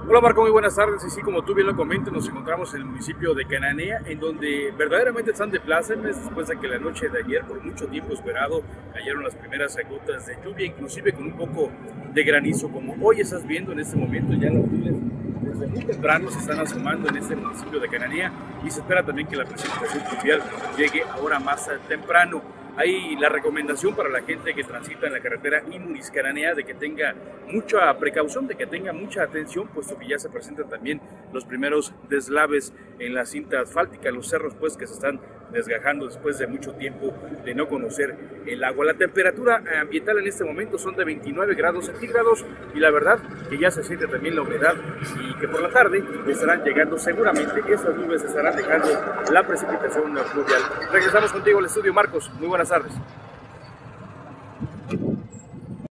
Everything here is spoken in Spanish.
Hola Marco, muy buenas tardes. Y sí, como tú bien lo comentas, nos encontramos en el municipio de Cananea, en donde verdaderamente están de plácemes después de que la noche de ayer, por mucho tiempo esperado, cayeron las primeras gotas de lluvia, inclusive con un poco de granizo, como hoy estás viendo en este momento. Ya las nubes desde muy temprano se están asomando en este municipio de Cananea y se espera también que la precipitación pluvial llegue ahora más temprano. Hay la recomendación para la gente que transita en la carretera Imuris-Cananea de que tenga mucha precaución, de que tenga mucha atención, puesto que ya se presentan también los primeros deslaves en la cinta asfáltica, los cerros pues que se están desgajando después de mucho tiempo de no conocer el agua. La temperatura ambiental en este momento son de 29 grados centígrados y la verdad que ya se siente también la humedad y que por la tarde estarán llegando seguramente, esas nubes estarán dejando la precipitación pluvial. Regresamos contigo al estudio, Marcos. Muy buenas tardes.